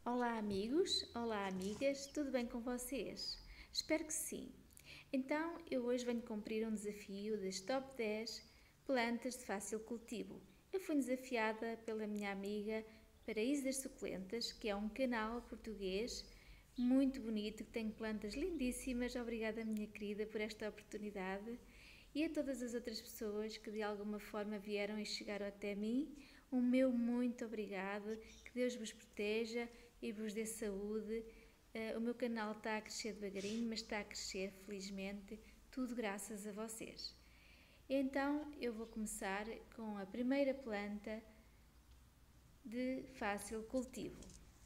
Olá amigos, olá amigas, tudo bem com vocês? Espero que sim. Então eu hoje venho cumprir um desafio das top 10 plantas de fácil cultivo. Eu fui desafiada pela minha amiga Paraíso das Suculentas, que é um canal português muito bonito, que tem plantas lindíssimas. Obrigada minha querida por esta oportunidade e a todas as outras pessoas que de alguma forma vieram e chegaram até mim. O meu muito obrigado, que Deus vos proteja e vos dê saúde. O meu canal está a crescer devagarinho, mas está a crescer felizmente, tudo graças a vocês. Então eu vou começar com a primeira planta de fácil cultivo.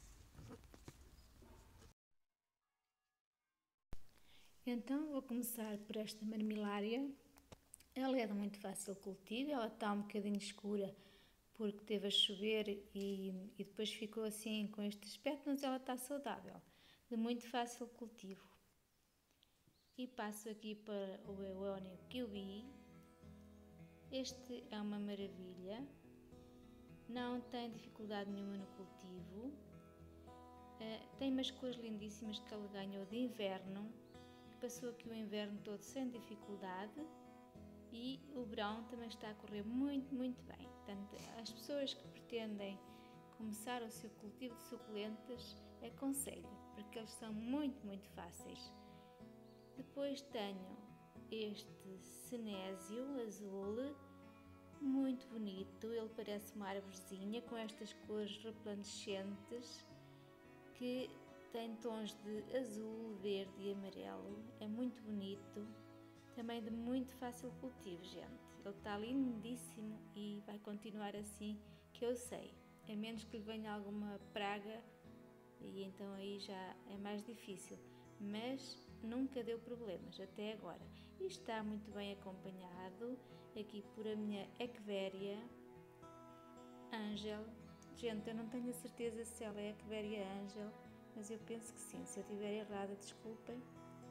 Então vou começar por esta marmilária. Ela é de muito fácil cultivo, ela está um bocadinho escura porque teve a chover e depois ficou assim com este aspecto, mas ela está saudável, de muito fácil cultivo. E passo aqui para o Eónio Kiwi. Este é uma maravilha, não tem dificuldade nenhuma no cultivo, tem umas cores lindíssimas que ele ganhou de inverno, passou aqui o inverno todo sem dificuldade. E o verão também está a correr muito bem. Portanto, as pessoas que pretendem começar o seu cultivo de suculentas, aconselho, porque eles são muito fáceis. Depois tenho este Senésio azul, muito bonito, ele parece uma árvorezinha com estas cores resplandecentes que tem tons de azul, verde e amarelo, é muito bonito. Também de muito fácil cultivo, gente. Ele está lindíssimo e vai continuar assim, que eu sei. A menos que lhe venha alguma praga e então aí já é mais difícil. Mas nunca deu problemas até agora. E está muito bem acompanhado aqui por a minha Echeveria Angel. Gente, eu não tenho a certeza se ela é Echeveria Angel, mas eu penso que sim. Se eu estiver errada, desculpem.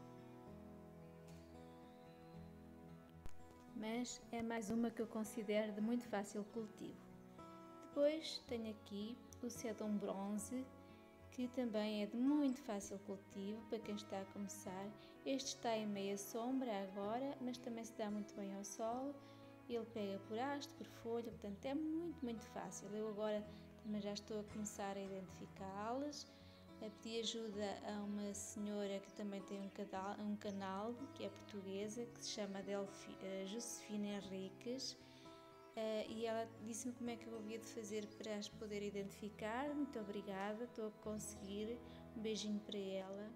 Mas é mais uma que eu considero de muito fácil cultivo. Depois tenho aqui o Sedum Bronze, que também é de muito fácil cultivo para quem está a começar. Este está em meia sombra agora, mas também se dá muito bem ao sol. Ele pega por haste, por folha, portanto é muito fácil. Eu agora também já estou a começar a identificá-las. Pedi ajuda a uma senhora que também tem um canal, que é portuguesa, que se chama Josefina Henriques, e ela disse-me como é que eu havia de fazer para as poder identificar. Muito obrigada, estou a conseguir. Um beijinho para ela.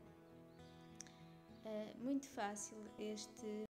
Muito fácil este.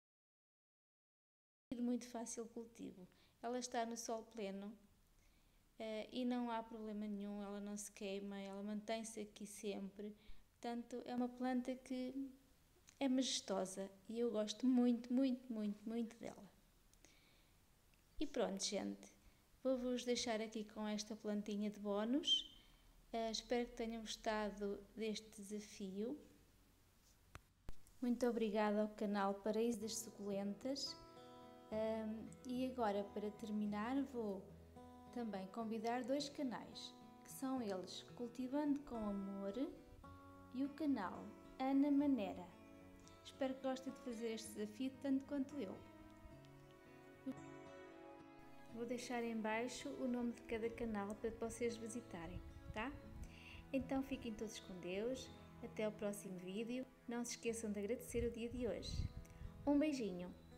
De muito fácil cultivo. Ela está no sol pleno, e não há problema nenhum, ela não se queima, ela mantém-se aqui sempre. Portanto, é uma planta que é majestosa e eu gosto muito, muito, muito, muito dela. E pronto, gente, vou-vos deixar aqui com esta plantinha de bónus. Espero que tenham gostado deste desafio. Muito obrigada ao canal Paraíso das Suculentas. E agora, para terminar, vou também convidar 2 canais, que são eles Cultivando com Amor e o canal Ana Manera. Espero que gostem de fazer este desafio tanto quanto eu. Vou deixar em baixo o nome de cada canal para vocês visitarem, tá? Então fiquem todos com Deus, até ao próximo vídeo. Não se esqueçam de agradecer o dia de hoje. Um beijinho!